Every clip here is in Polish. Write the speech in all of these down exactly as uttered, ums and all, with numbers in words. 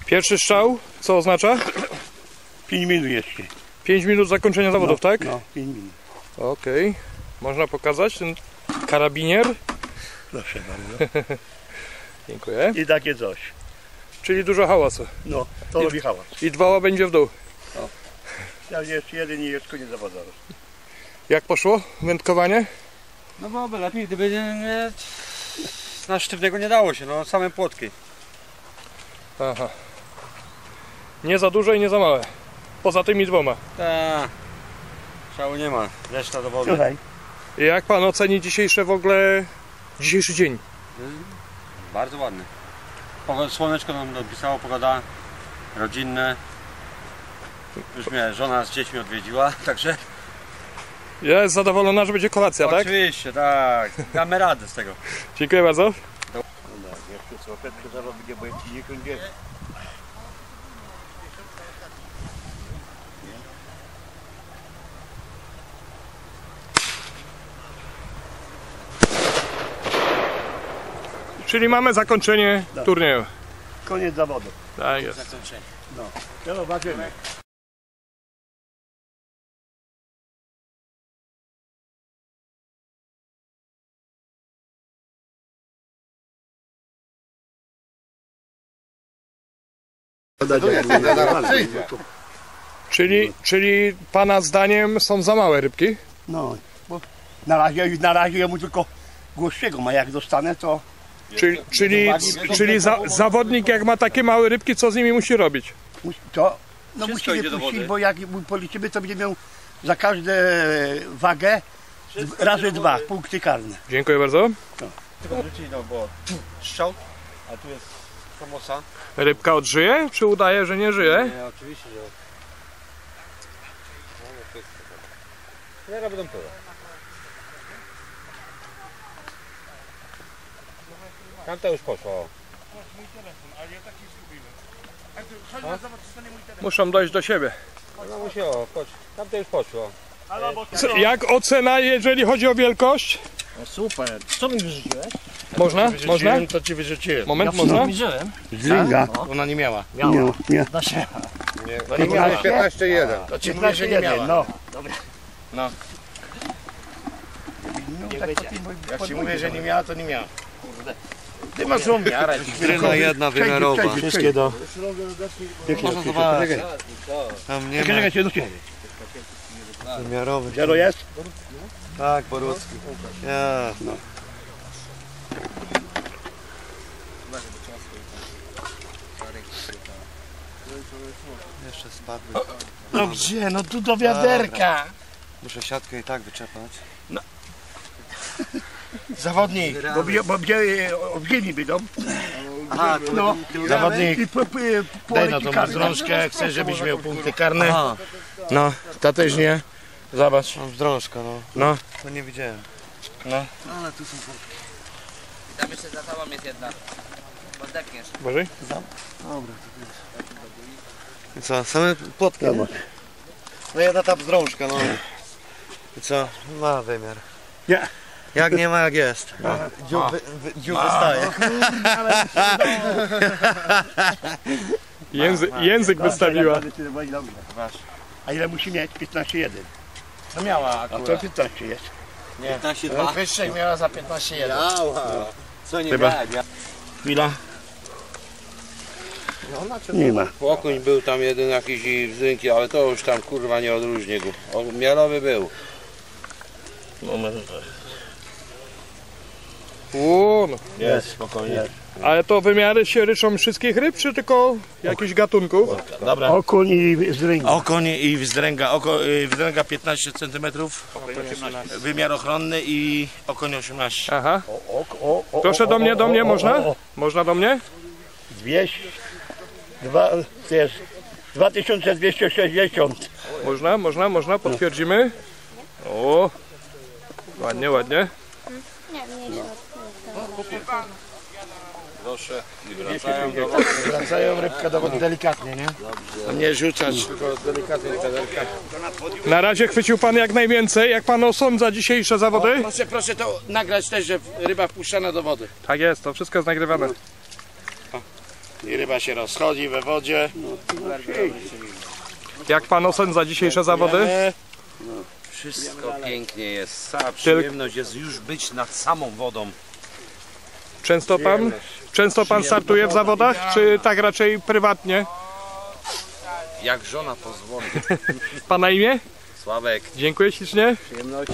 Pierwszy strzał, co oznacza? pięć minut jeszcze. pięć minut zakończenia zawodów, no, tak? No, pięć minut. Okej. Okay. Można pokazać ten karabinier? Proszę bardzo. Dziękuję. I takie coś. Czyli dużo hałasu. No, to I, robi hałas. I dwa będzie w dół. No. Ja jeszcze jeden i jest koniec zawodu. Jak poszło wędkowanie? No byłoby lepiej, gdyby nie, nie, na sztywnego nie dało się, no same płotki. Aha. Nie za duże i nie za małe. Poza tymi dwoma. Tak. Szału nie ma, reszta do wody. Słuchaj. I jak pan oceni dzisiejsze w ogóle, dzisiejszy dzień? Bardzo ładny. Pogoda, słoneczko nam dopisało, pogoda rodzinne. Już mnie żona z dziećmi odwiedziła, także... Jest zadowolona, że będzie kolacja, tak? Oczywiście, tak. Damy radę z tego. Dziękuję bardzo. No, jeszcze troszeczkę zarobię, bo jest dziesięć dziewięć. Czyli mamy zakończenie tak. turnieju. Koniec zawodu. Tak jest. Zakończenie. No, to zobaczymy. Czyli, czyli pana zdaniem są za małe rybki? No, bo na razie, na razie ja mu tylko głosszego, a jak dostanę to... Czyli, czyli, czyli za, zawodnik jak ma takie małe rybki, co z nimi musi robić? To, no Wszystko musimy idzie do puścić, wody. bo jak mu policzymy, to będzie miał za każdą wagę razy dwa punkty karne. Dziękuję bardzo. Tylko wrócić, no bo strzał, a tu jest pomoca. Rybka odżyje, czy udaje, że nie żyje? Nie, oczywiście, że... Zaraz będą pływać. Tamta już poszła. Muszą dojść do siebie. No musi, o, chodź. Tamta już poszło. Co, jak ocena, jeżeli chodzi o wielkość? No super. Co mi wyrzuciłeś? Można? Można? To ci wyrzuciłem. Moment, można? Wierzyłem. Zringa. Ona nie miała. Nie, nie. Da się. Nie, To nie miała. piętnaście jeden. To ci mówię, że nie miała. No. No. Jak ci mówię, że nie miała, to nie miała. Ty masz u mnie, Arek. Jedna, jedna wymiarowa. Wszystkie do... Można zobaczyć. Tam nie ma wymiarowy. Zero jest? Tak, Borucki. Ja. No. Jeszcze spadły. No gdzie? No tu do wiaderka. Muszę siatkę i tak wyczepać. Zawodnik. Bo, bie- bo gdzie obzieni będą? Aha, No. Zawodnik. I po, po, po Daj na tą drążkę, chcę, żebyś miał punkty karne. Aha, No, ta też nie. Zobacz. mam wdrążka, no. No, To nie widziałem. no. Ale tu są płotki. Tam jeszcze za tobą jest jedna. Podepniesz. Bożej? I co, same płotki? Zobacz. No jedna ta wdrążka, no. I co? Ma wymiar. Nie. Jak nie ma, jak jest. Dziób, wy, wy, dziób wystaje. Języ, język wystawiła. A ile musi mieć? piętnaście jeden. Co miała A to akurat? piętnaście jest. piętnaście No, wyższej miała za piętnaście jeden. Co nie Chyba. miałem? Ja... Chwila. Nie ma. Pokoń był tam jeden jakiś i wzdrynki, ale to już tam kurwa nie odróżnię go. O, miarowy był. O, no. Jest, spokojnie. Ale to wymiary się ryczą wszystkich ryb, czy tylko jakichś gatunków? Dobra. Okoń i zręga. Okoń i wzdręga. Oko, y, wzdręga piętnaście centymetrów. Wymiar ochronny i okoń osiemnaście. Aha. O, o, o, Proszę do mnie, do mnie, można? Można do mnie? dwieście. Dwa, to jest dwa tysiące dwieście sześćdziesiąt. Można, można, można, potwierdzimy. O, ładnie, ładnie. Nie, mniejsze. Proszę. I wracają do Wracają rybka do wody delikatnie, nie? Nie rzucać, tylko delikatnie wiaderka. Na razie chwycił pan jak najwięcej. Jak pan osądza dzisiejsze zawody? Proszę, proszę to nagrać też, że ryba wpuszczana do wody. Tak jest, to wszystko jest nagrywane. I ryba się rozchodzi we wodzie. Jak pan osądza dzisiejsze zawody? Wszystko pięknie jest. Cała przyjemność jest już być nad samą wodą. Często pan? Często pan startuje w zawodach, czy tak raczej prywatnie? Jak żona pozwoli. Pana imię? Sławek. Dziękuję ślicznie. Przyjemność.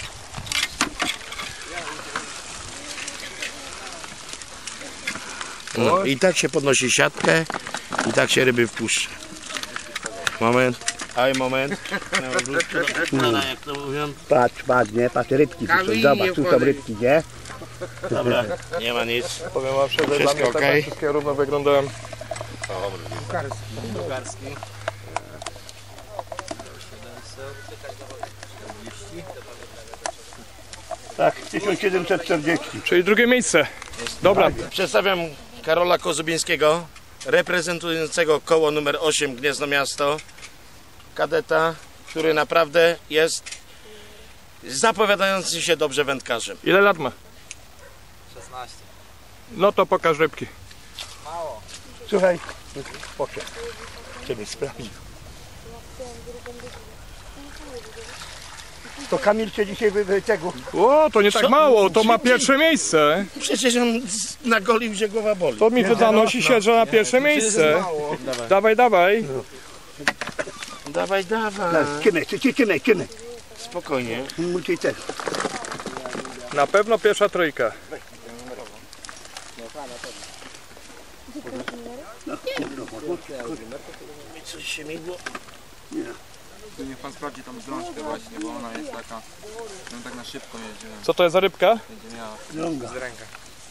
No, i tak się podnosi siatkę i tak się ryby wpuszcza. Moment. Aj, moment. No, jak to mówią. Patrz, patrz, nie? Patrz, rybki tu są. Zobacz, tu są rybki, nie? Dobra, nie ma nic. Powiem wam szczerze, dla Wszystko mnie tak okej? wszystkie równo wyglądają. Tak, tysiąc siedemset czterdzieści. Czyli drugie miejsce. Dobra, Przedstawiam Karola Kozubińskiego, reprezentującego koło numer osiem Gniezno Miasto. Kadeta, który naprawdę jest zapowiadającym się dobrze wędkarzem. ile lat ma? szesnaście. No to pokaż rybki. Słuchaj, poczekaj, żebyś sprawdził. To Kamil cię dzisiaj wy, wy tego. O, to nie tak Co? mało, to ma pierwsze miejsce. Przecież on z- nagolił, że głowa boli. To mi zanosi się, że na pierwsze miejsce. Dawaj, dawaj. Dawaj, dawaj. Ciemej, ciemej, ciemej, ciemej. Spokojnie. Musisz też. Na pewno pierwsza trójka. Coś się migło. Niech pan sprawdzi tą drążkę właśnie, bo ona jest taka, no tak na szybko jedzie, Co to jest za rybka? będzie miała Drąga. z ręka.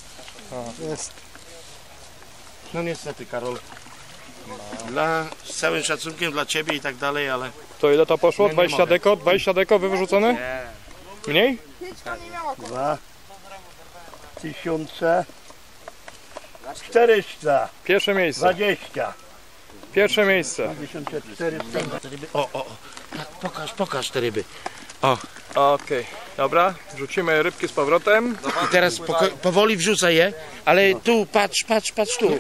No niestety, Karol. Dla, z całym szacunkiem dla ciebie i tak dalej, ale To ile to poszło? Nie, nie dwadzieścia mogę. deko? dwadzieścia deko wyrzucone? Mniej? Dwa. Tysiące. Czterysta. Pierwsze miejsce. Dwadzieścia. Pierwsze miejsce. Tysiące czterysta. te ryby. O, o, o. Tak, pokaż, pokaż te ryby. Okej, dobra. Rzucimy rybki z powrotem. I teraz poko- powoli wrzucaj je, ale tu, patrz, patrz, patrz tu.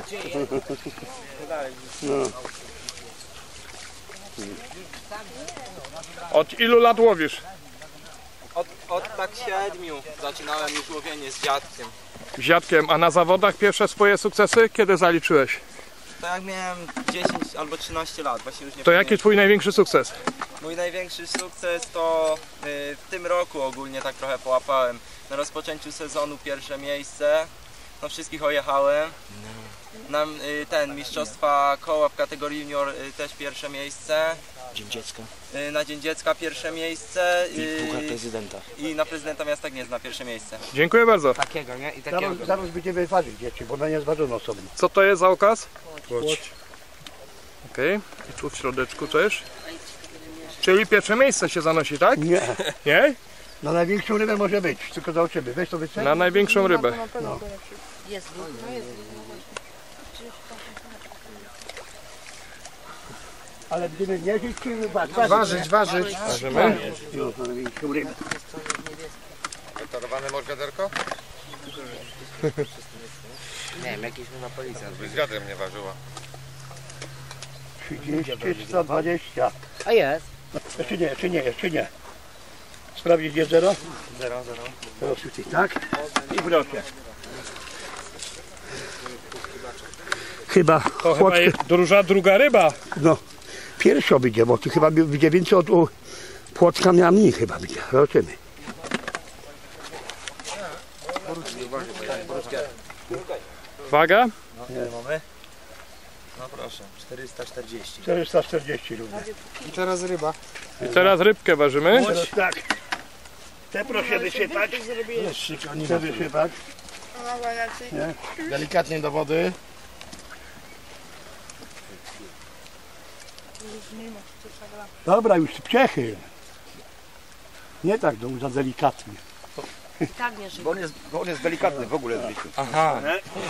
Od ilu lat łowisz? Od, od tak siedmiu zaczynałem już łowienie z dziadkiem. Z dziadkiem, a na zawodach pierwsze swoje sukcesy kiedy zaliczyłeś? To jak miałem dziesięć albo trzynaście lat, właśnie już nie To jaki twój największy sukces? Mój największy sukces to y, w tym roku ogólnie tak trochę połapałem. Na rozpoczęciu sezonu pierwsze miejsce, no wszystkich ojechałem. Na y, ten mistrzostwa koła w kategorii junior y, też pierwsze miejsce. Dzień dziecka Y, na Dzień Dziecka pierwsze miejsce i puchar y, prezydenta. i na prezydenta miasta Gniezna pierwsze miejsce. Dziękuję bardzo. Takiego, nie? I Zaraz, takiego. zaraz będziemy ważyć dzieci, bo ona nie zważono sobie. Co to jest za okaz? Okej, i tu w środeczku też. Czyli pierwsze miejsce się zanosi, tak? Nie. Nie? Na największą rybę może być, tylko zobaczymy. Weź to wyceń. Na największą rybę. Jest, no jest. Ale będziemy mierzyć czy ważyć? Ważyć, ważyć. Ważymy. Już na największą rybę. Torowane morgaderko? Nie wiem, jakiś na policja. Z wiadrem nie ważyła. trzydzieści, sto dwadzieścia. A jest. Jeszcze nie, jeszcze nie, jeszcze nie. Sprawdzić jest zero? Zero, zero. Teraz już tak? I w rocie. Chyba, To chyba jest duża druga ryba. no, pierwsza będzie, bo tu chyba będzie więcej od u Płocka miała mniej chyba będzie. Zobaczymy. Waga? No proszę, czterysta czterdzieści. czterysta czterdzieści również. I teraz ryba. I teraz rybkę ważymy. Teraz tak. Te proszę wysypać. Te wysypać. Delikatnie do wody. Dobra, już piechy. Nie tak, no, za delikatnie. Tak nie żyje. Bo on jest, bo on jest delikatny w ogóle w życiu. Aha.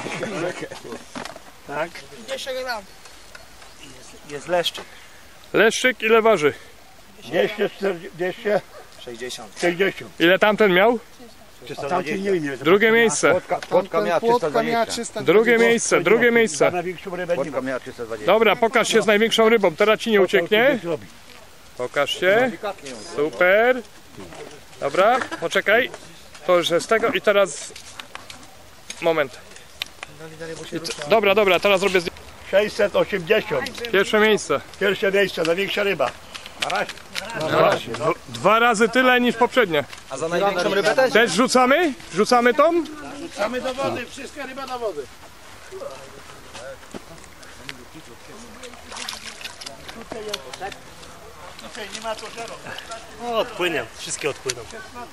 Tak. Pierwszego dam. Jest leszczyk. Leszczyk ile waży? dwieście czterdzieści, dwieście sześćdziesiąt. sześćdziesiąt. Ile tamten miał? A tamten nie wiem. Drugie miejsce. Płotka miała trzysta dwadzieścia. Drugie miejsce, drugie miejsce. Największą rybę nie ma. miała trzysta dwadzieścia. Dobra, pokaż się z największą rybą, teraz ci nie ucieknie. Zrobi. Pokaż się. Super. Dobra, poczekaj. To już jest tego i teraz... Moment. I co? Dobra, dobra, teraz robię zdjęcie. sześćset osiemdziesiąt. Pierwsze miejsce. Pierwsze miejsce, największa ryba. Dwa, dwa razy tyle niż poprzednie. A za największą rybę też? Też rzucamy? Rzucamy tą? Rzucamy do wody, wszystka ryba do wody. Tutaj nie ma co żerować. No odpłynie, wszystkie odpłyną.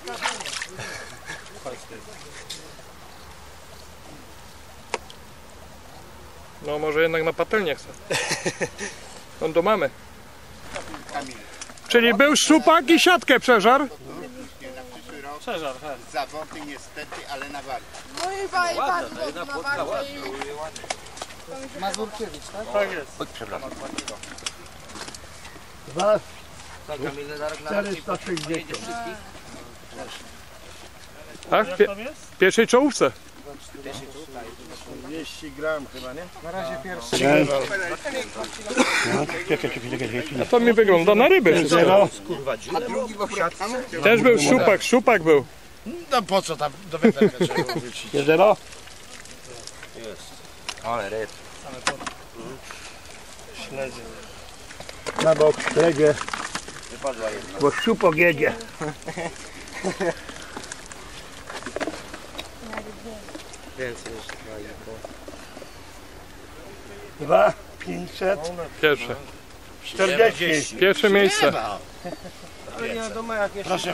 No może jednak na patelnię chcę. On to mamy. Czyli był szczupak i siatkę przeżar. Przeżar, tak. Zawody niestety, ale na walkę. No i chyba i bardzo na bardzo i... Mazurkiewicz, tak? Tak jest. Dwa, Tak, Kamil, za rok na czterysta sześćdziesiąt. Tak? Pie w pierwszej czołówce. dwieście gram chyba, nie? Na razie pierwszy. Czekaj, czekaj, czekaj. A to mi wygląda na ryby wszystko. Zero. Też był szczupak, szczupak był. No po co tam do wędrówki trzeba wrócić? Jest zero. Ale ryb. Śledzie. Na bok, śledzie. Bo szczupok jedzie. Więcej jeszcze. Dwa, pięćset, Pierwsze. czterdzieści. Pierwsze miejsce. Ale nie wiadomo jak jeszcze. Proszę.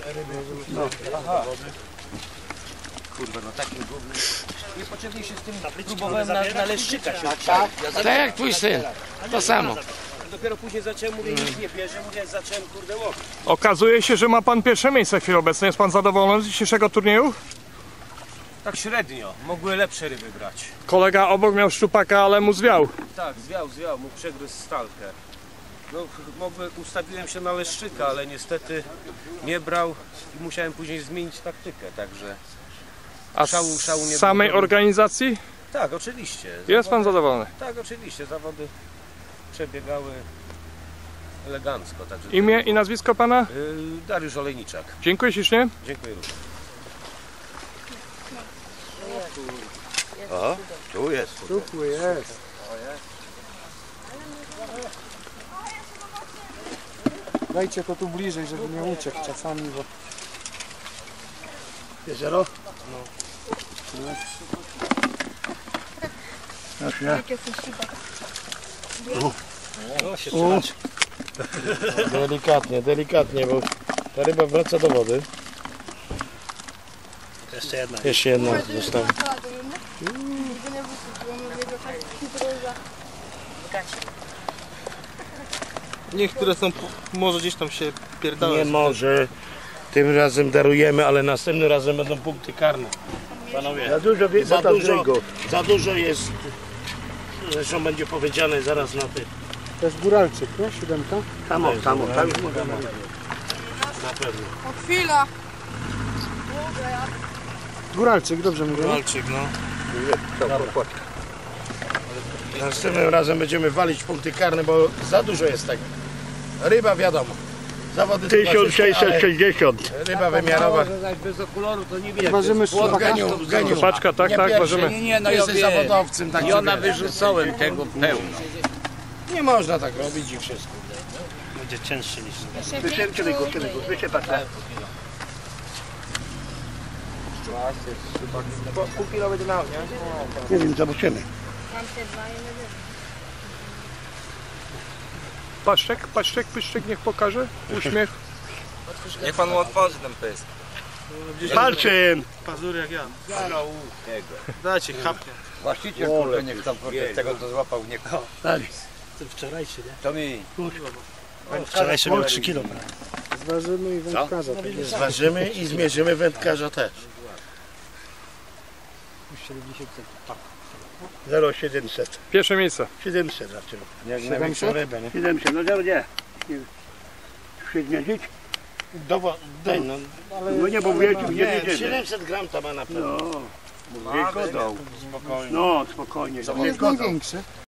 Kurwa, no takim głównym. Niepotrzebnie się z tym próbowałem na, na leszczyka się. Tak jak twój syn. To samo. Dopiero później zacząłem, mówię, nic nie bierze, mówię, zacząłem kurde łowić. Okazuje się, że ma pan pierwsze miejsce w chwili obecnej. Jest pan zadowolony z dzisiejszego turnieju? Tak średnio, mogły lepsze ryby brać. Kolega obok miał szczupaka, ale mu zwiał. Tak, zwiał, zwiał, mógł przegryźć stalkę. No, mogłem, ustawiłem się na leszczyka, ale niestety nie brał i musiałem później zmienić taktykę, także... A Szału- szału nie z samej było. organizacji Tak, oczywiście. jest pan zadowolony. Tak, oczywiście, zawody przebiegały elegancko. Także Imię i nazwisko pana? Yy, Dariusz Olejniczak. Dziękuję ślicznie. Dziękuję również. O, tu jest. Tu jest. Dajcie to tu bliżej, żeby nie uciekł czasami, bo... Jest zero? No. No, się U. Delikatnie, delikatnie, bo ta ryba wraca do wody. Jeszcze jedna. Jeszcze jedna została. Niektóre są, może gdzieś tam się pierdały. Nie może. Tym razem darujemy, ale następnym razem będą punkty karne. Panowie, Za dużo wie, za za dużo, dużo. za dużo jest. Zresztą będzie powiedziane zaraz na tych. To jest góralczyk, nie? Siódemka? Tam, o, tam, o, tam już mogę. Na pewno. O chwila! Góralczyk, dobrze mówię. Walczyk, no. Następnym razem będziemy walić punkty karne, bo za dużo jest tego. Ryba wiadomo. Zawody tysiąc sześćset sześćdziesiąt. Ryba wymiarowa. Bez okularu to nie widać. Ważymy Płot szczupaka. geniu, geniu. Paczka, tak, Nie tak, pierwszy. ważymy. Nie, nie, no ja Jesteś wiem. zawodowcem, tak I ona sobie. wyrzucałem tego pełno. Nie można tak robić i wszystko. Będzie cięższy niż... Wysięcie tego, tego, wysię patrzę. Pół kilo będzie miał, nie? Nie wiem, zobaczymy. Paszczek, paszczek, pyszczek, niech pokaże. Uśmiech. Niech pan mu otworzy ten pysk. Palczym! Pazury jak ja. Dajcie, chapnie. Właściciel kurde niech tam kurde, tego co złapał, niech Tak. Ten wczorajszy, nie? to mi. Wczorajszy miał trzy kilo. Zważymy i wędkarza. Zważymy i zmierzymy wędkarza też. zero siedemset. Pierwsze miejsce. siedemset raczej. Jak największą rybę, nie? siedemset, no gdzie? Nie. Się zmierzyć? Dowo- Daj, no, No nie, bo wielkim nie nie, jedziemy. siedemset gram to ma na pewno. No, wielko dał. Spokojnie. No, spokojnie. To jest największy.